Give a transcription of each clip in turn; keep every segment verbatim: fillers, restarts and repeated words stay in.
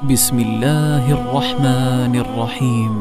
بسم الله الرحمن الرحيم.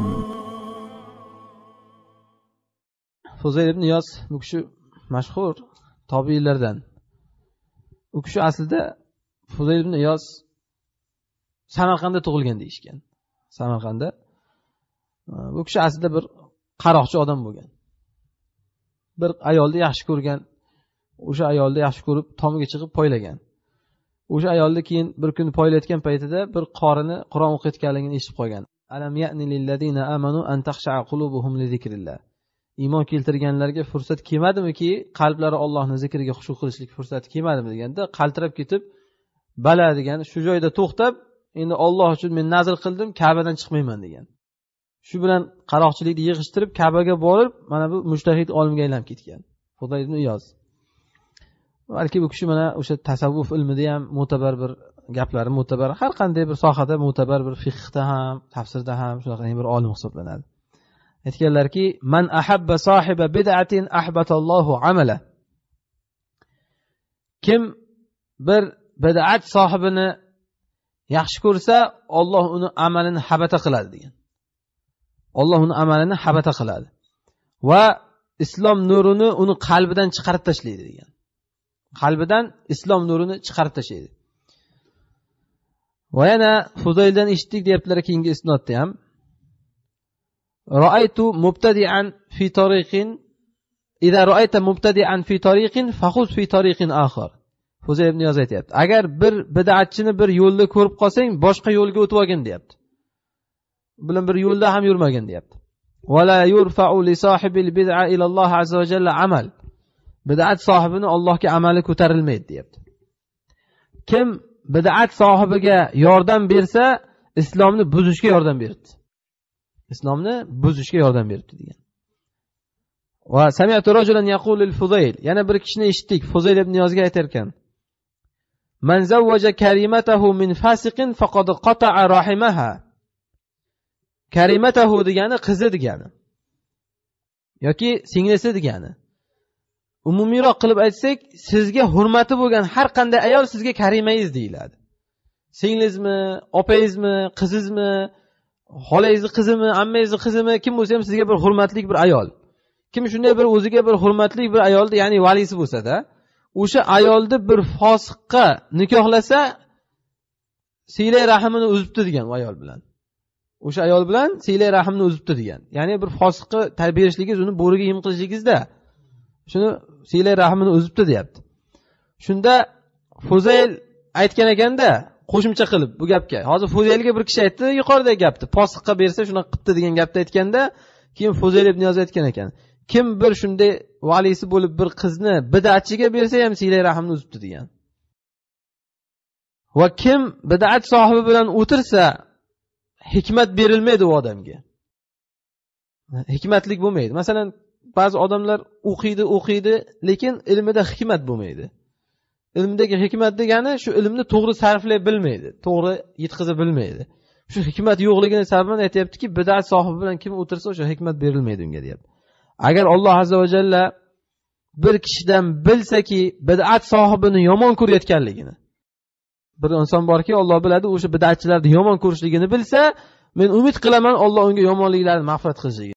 Fuzayl ibn Iyos bu kishi mashhur tobiiylardan. U kishi aslida Fuzayl ibn Iyos Samarqandda tug'ilgan deyishgan. Samarqandda. Bu kishi aslida bir qaroqchi odam bo'lgan. Bir ayolni yaxshi ko'rgan, o'sha ayolni yaxshi ko'rib tomiga chiqib poylagan. O'sha ayolni keyin bir kun poylayotgan paytida bir qorini Qur'on o'qiyotganligini eshitib qolgan. Alam ya'ni lillazina amanu an takhsha'a qulubuhum li zikrillah. Iymon keltirganlarga fursat kelmadimiki, qalblari Allohning zikriga xushu qilishlik fursati kelmadimi deganda, qaltirab ketib, bala degan shu joyda to'xtab, endi Alloh uchun men nazr qildim, Ka'badan chiqmayman degan. Shu bilan qaroqchilikni yig'ishtirib Ka'baga borib, mana bu mujtahid olimga aylanib ketgan. Fuzayl ibn Iyos. Balki bu kishi mana o'sha tasavvuf ilmida ham mo'tabar bir gaplari, mo'tabar har qanday bir sohada mo'tabar bir fiqhda ham, tafsirda ham shunaqa bir olim hisoblanadi. Aytganlarki, man ahabba sohiba bid'atin ahbatallohu amala. Kim bir bid'at sohibini yaxshi ko'rsa, Alloh uni amalini habata qiladi degan. Alloh uni amalini habata qiladi va islom nurini uni qalbidan chiqarib tashlaydi degan. Qalbidan islom nurini chiqarib tashlaydi. Va yana Fuzayldan eshitdik deyaptilar keyingi isnodda ham. Ra'aytu mubtadi'an fi tariqin idza ra'ayta mubtadi'an fi tariqin fakhuz fi tariqin akhar. Fuzayl ibn Iyos aytayapti. Agar bir bid'atchini bir yo'lda ko'rib qolsang, boshqa yo'lga o'tib olgin deyapti. Bilan bir yo'lda ham yurmagin deyapti. Va la yurfa'u li sohibil bid'a ila Alloh azza va jalla amal. Bid'at sohibini Allohga amali ko'tarilmaydi deyapti. Kim bid'at sohibiga yordam bersa, islomni buzishga yordam berdi. Islomni buzishga yordam berdi degan. Va sami'tu rajulan yaqulu lil Fuzayl, yana bir kishini eshitdik, Fuzayl ibn Iyosga aytar ekan. Man zawwaja karimatahu min fasiqin faqad qata'a rahimaha. Karimatahu degani qizi degani. yoki singlisi degani. Umumiyroq qilib aytsak, sizga hurmati bo'lgan har qanday ayol sizga karimangiz deyiladi. Singlizmi, opangizmi, qizingizmi, xolangizni qizimi, ammangizni qizimi, kim bo'lsa ham sizga bir hurmatli bir ayol. Kim shunday bir o'ziga bir hurmatli bir ayolni, ya'ni valisi bo'lsa-da, o'sha ayolni bir fosiqqa nikohlasa, siylay rahimini uzibdi degan u ayol bilan. O'sha ayol bilan siylay rahimni uzibdi degan. Ya'ni bir fosiqqa tarbiyalashligingiz, uni bo'riga yem qilishligingizda shuni siylay rahimini uzibdi deyapti. Shunda Fuzayl aytgan ekanda, qo'shimcha qilib bu gapga. Hozir Fuzaylga bir kishi aytdi, yuqoridagi gapni, fosiqqa bersa shuni qilibdi degan gapni aytganda, keyin Fuzayl ibn Iyos aytgan ekan. Kim bir shunday valisi bo'lib bir qizni bid'atchiga bersa ham siylay rahimni uzibdi degan. Va kim bid'at sohibi bilan o'tirsa, hikmat berilmaydi u odamga. Hikmatlik bo'lmaydi. Masalan, ba'zi odamlar o'qiydi, o'qiydi, lekin ilmida hikmat bo'lmaydi. Ilmdagi hikmat degani shu ilmni to'g'ri sarflay bilmaydi, to'g'ri yetkazib bilmaydi. Shu hikmat yo'qligini sababidan aytayaptiki, bid'at sohibi bilan kim o'tirsa, o'sha hikmat berilmaydi unga deyapti. Agar Alloh azza va jalla bir kishidan bilsaki, bid'at sohibini yomon ko'rayotganligini, bir inson borki, Alloh biladi, o'sha bid'atchilarni yomon ko'rishligini bilsa, men umid qilaman Alloh unga yomonliklarni mag'firat qilishligini.